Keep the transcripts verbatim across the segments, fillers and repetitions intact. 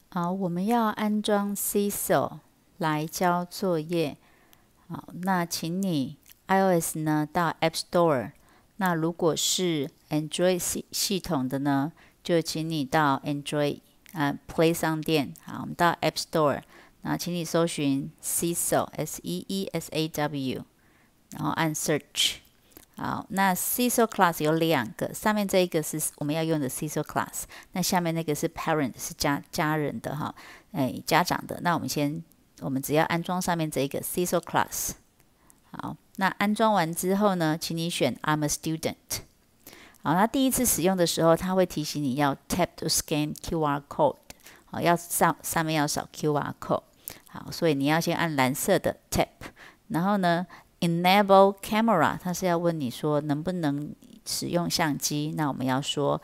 好，我们要安装 Cecil 来交作业。好，那请你 iOS 呢到 App Store。那如果是 Android 系系统的呢，就请你到 Android 啊 Play 商店。好，我们到 App Store， 那请你搜寻 Cecil S E E S A W， 然后按 Search。好，那 Cecil Class 有两个，上面这一个是我们要用的 Cecil Class， 那下面那个是 Parent， 是家家人的哈，哎，家长的。那我们先，我们只要安装上面这一个 Cecil Class。好，那安装完之后呢，请你选 I'm a student。好，那第一次使用的时候，它会提醒你要 Tap to scan Q R code， 好，要上上面要扫 Q R code。好，所以你要先按蓝色的 Tap， 然后呢 Enable Camera， 它是要问你说能不能使用相机，那我们要说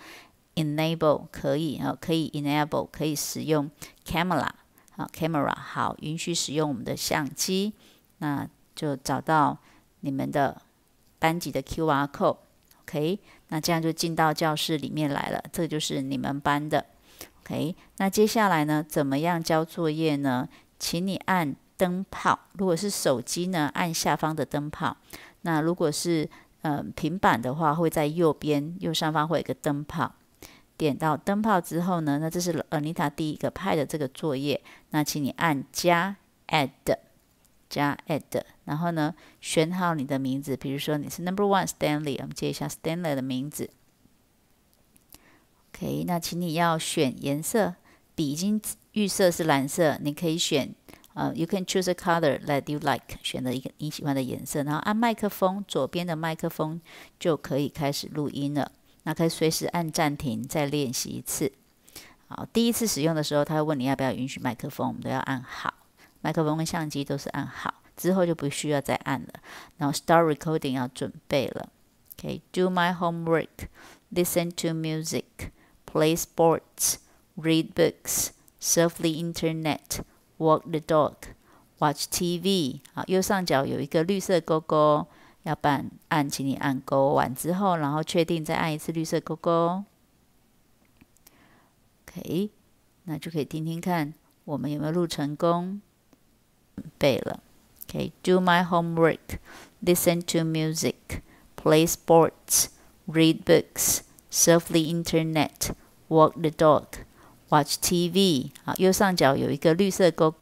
Enable 可以，可以 Enable 可以使用 Camera， 好 Camera 好，允许使用我们的相机，那就找到你们的班级的 Q R code。OK， 那这样就进到教室里面来了，这就是你们班的。OK， 那接下来呢，怎么样交作业呢？请你按灯泡，如果是手机呢，按下方的灯泡；那如果是呃平板的话，会在右边右上方会有一个灯泡。点到灯泡之后呢，那这是 Anita 第一个派的这个作业，那请你按加 Add。加 add， 然后呢，选好你的名字，比如说你是 number one Stanley， 我们接一下 Stanley 的名字。OK， 那请你要选颜色，笔已经预设是蓝色，你可以选呃 ，you can choose a color that you like， 选择一个你喜欢的颜色，然后按麦克风，左边的麦克风就可以开始录音了。那可以随时按暂停，再练习一次。好，第一次使用的时候，他会问你要不要允许麦克风，我们都要按好。麦克风跟相机都是按好，之后就不需要再按了。然后 Start Recording 要准备了。Okay, do my homework, listen to music, play sports, read books, surf the internet, walk the dog, watch T V。好，右上角有一个绿色勾勾，要不然按，请你按勾完之后，然后确定再按一次绿色勾勾。OK， 那就可以听听看我们有没有录成功。准备了 ，OK， do my homework, listen to music, play sports, read books, surf the internet, walk the dog, watch T V。好，右上角有一个绿色勾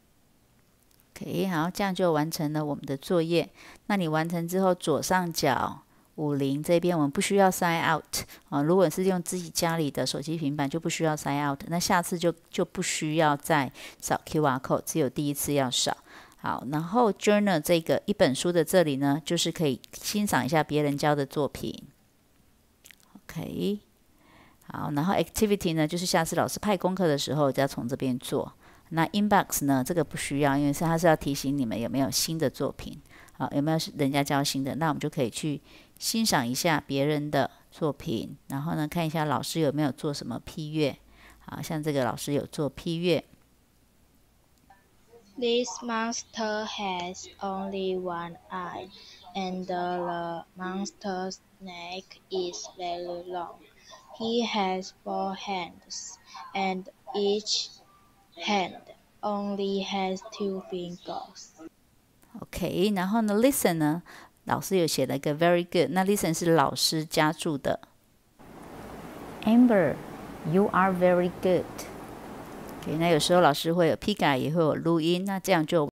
，OK， 好，这样就完成了我们的作业。那你完成之后，左上角五零这边我们不需要 sign out 啊，如果是用自己家里的手机平板就不需要 sign out， 那下次就就不需要再扫 Q R code， 只有第一次要扫。好，然后 journal 这个一本书的这里呢，就是可以欣赏一下别人教的作品。OK， 好，然后 activity 呢，就是下次老师派功课的时候就要从这边做。那 inbox 呢，这个不需要，因为是它是要提醒你们有没有新的作品，好，有没有人家教新的，那我们就可以去欣赏一下别人的作品，然后呢，看一下老师有没有做什么批阅。好，像这个老师有做批阅。 This monster has only one eye, and the monster's neck is very long. He has four hands, and each hand only has two fingers. OK， 然后呢 ，listen 呢，老师有写了一个 very good， 那 listen 是老师加注的。Amber, you are very good。OK， 那有时候老师会有批改，也会有录音，那这样就